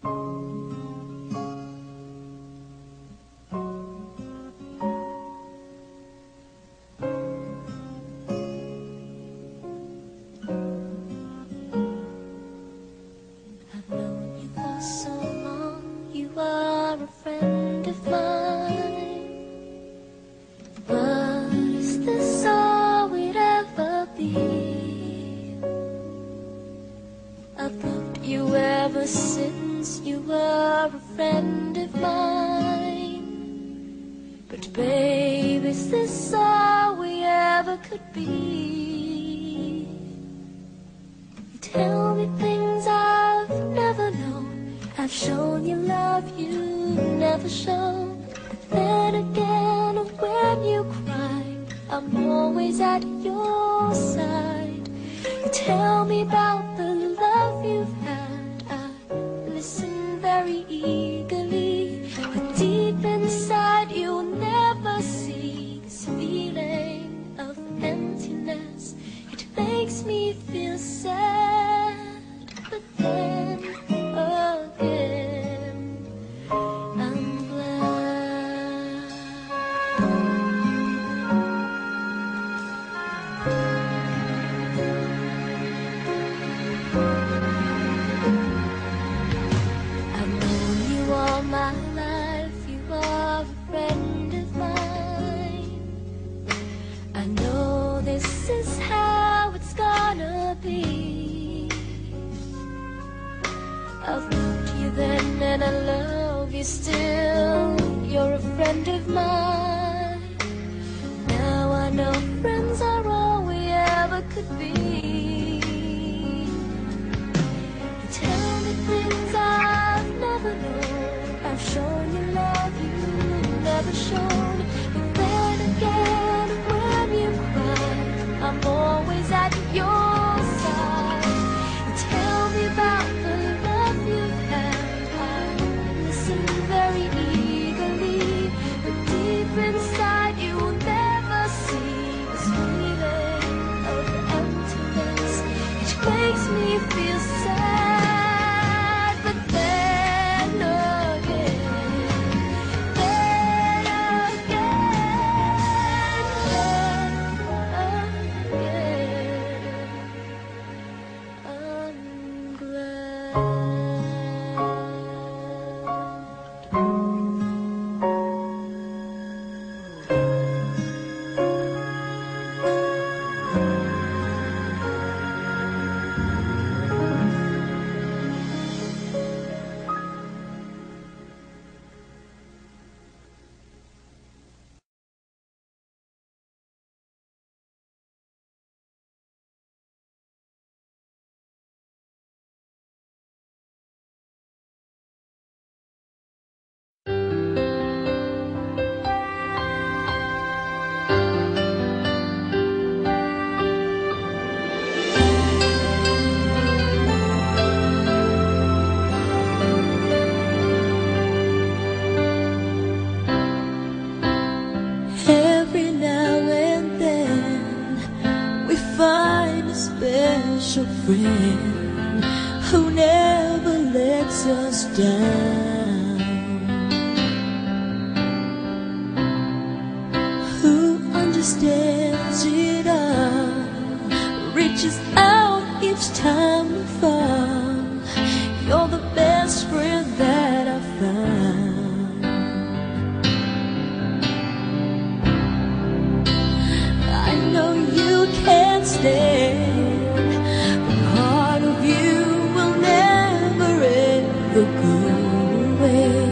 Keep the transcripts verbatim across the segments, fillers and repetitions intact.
friend who never lets us down, who understands it all, reaches out each time we fall. You're the best friend that I've found. I know you can't stand, but part of you will never ever go away.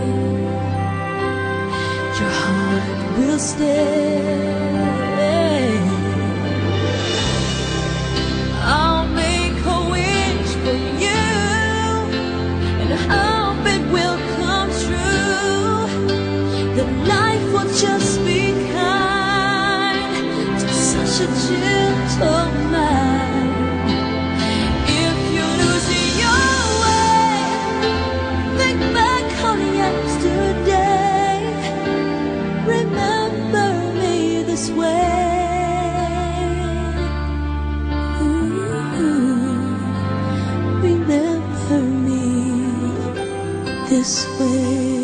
Your heart will stay. I'll make a wish for you, and I hope it will come true, that life will just be kind to such a gentle mind. If you lose your way, think back on yesterday. Remember this way.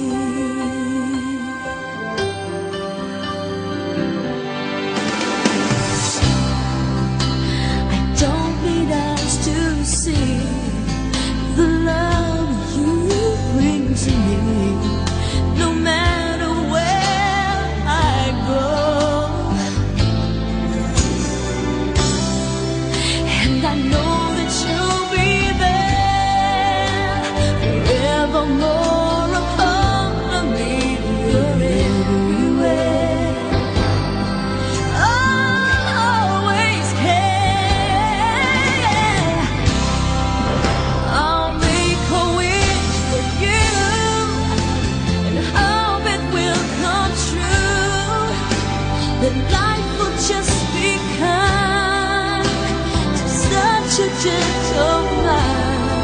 I don't need eyes to see the love you bring to me, no matter where I go. And I know that you'll be there forevermore, a part of me. You're everywhere. I'll always care. I'll make a wish for you and hope it will come true, that life will just be kind to such a gentleman.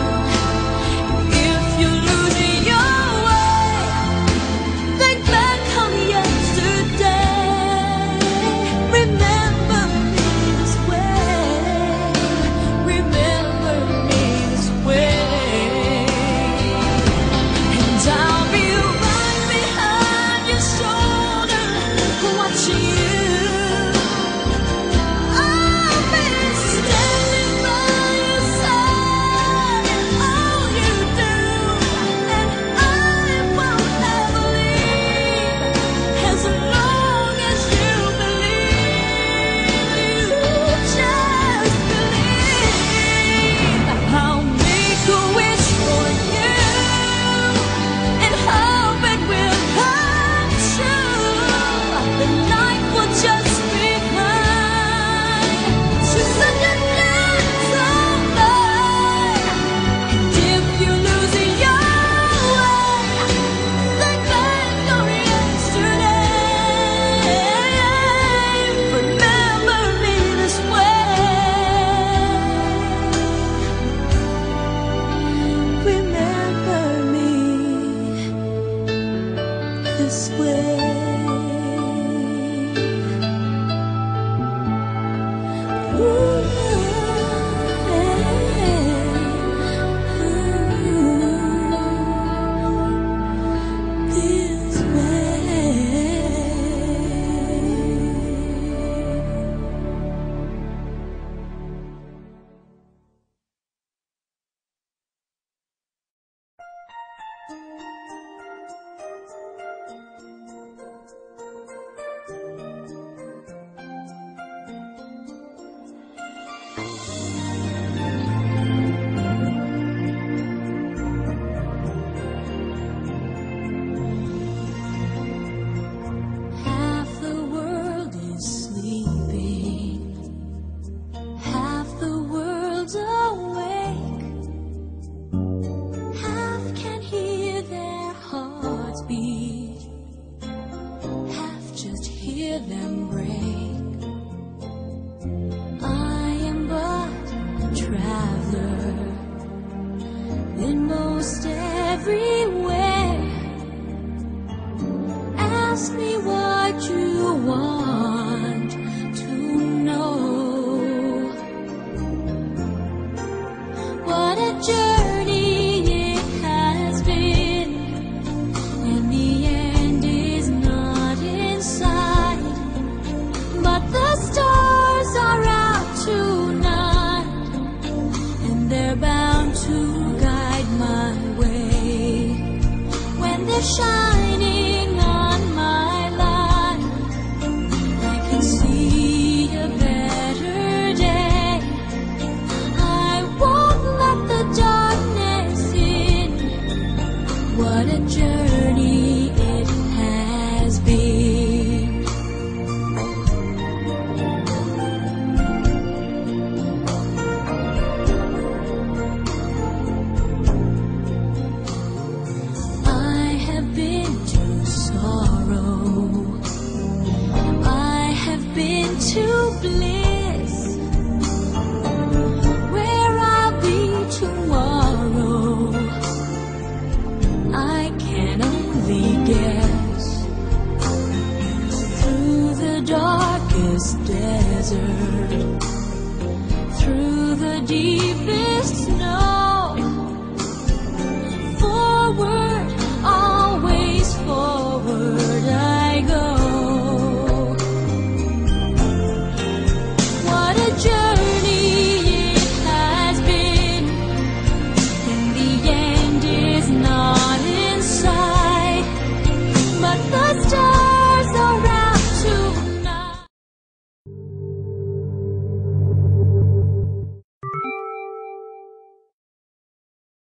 If you lose your way, think back on yesterday. Remember me this way. Remember me this way. And I'll be right behind your shoulder, watching you. I'll be standing by your side in all you do, and I won't ever leave as long as you believe. You just believe. I'll make a wish for you and hope it will come true, that life will just be kind to such a gentleman. And if you lose your way, think back on yesterday. Remember me this way. Remember me this way. Ooh, this way. Half the world is sleeping, half the world's awake, half can hear their hearts beat, half just hear them break. I am but a traveler in most everywhere. Ask me what you want to know. What a journey it has been, and the end is not in sight. But the stars are out tonight, and they're bound to guide my way. When they're shining on my life, I can see a better day. I won't let the darkness in. What a journey it has been. I have been to sorrow, I have been to bliss. Where I'll be tomorrow, I can only guess. Through the darkest desert, through the deepest snow,